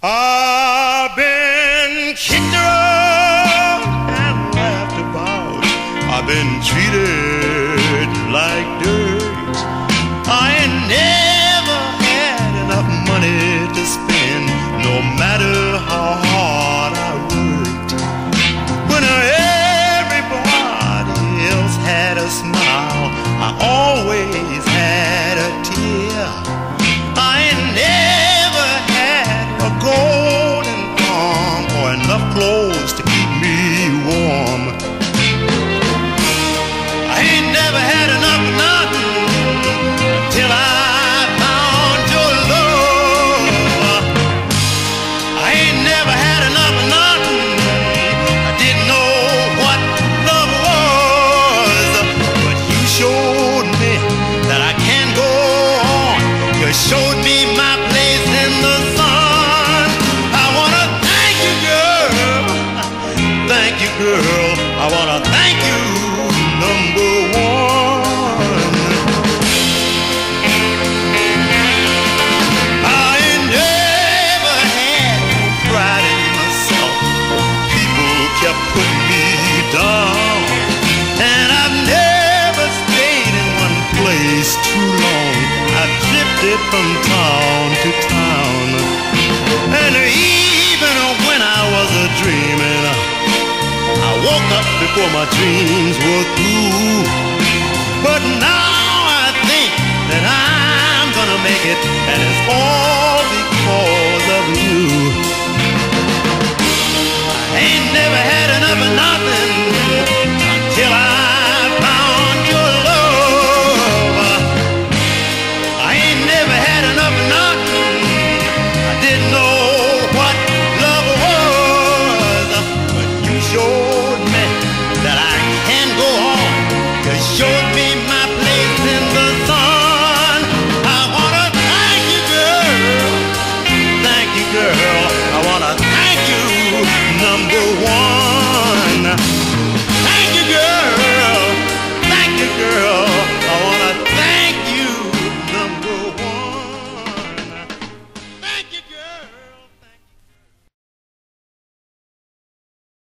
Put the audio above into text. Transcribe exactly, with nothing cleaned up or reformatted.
I've been kicked around and laughed about. I've been treated like dirt. I ain't never had enough money to spend, no matter how hard I worked. When everybody else had a smile, I always had a tear. I ain't never had a golden arm or enough clothes to keep me warm. I ain't never had enough of nothing till I found your love. I ain't never had enough of nothing. I didn't know what love was, but you showed me that I can go on. You showed me my place in the sun. I wanna thank you, girl. Thank you, girl. I wanna thank you, number one. I ain't never had no pride in myself. People kept putting me down, and I've never stayed in one place too long. I've drifted from town to town, and even when I was a dreaming, I woke up before my dreams were through. But now I think that I'm gonna make it, and it's all